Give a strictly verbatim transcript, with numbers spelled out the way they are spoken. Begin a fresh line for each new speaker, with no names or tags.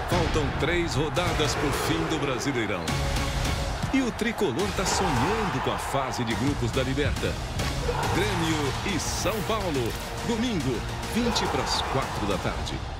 Faltam três rodadas para o fim do Brasileirão. E o tricolor tá sonhando com a fase de grupos da Liberta. Grêmio e São Paulo, domingo, vinte para as quatro da tarde.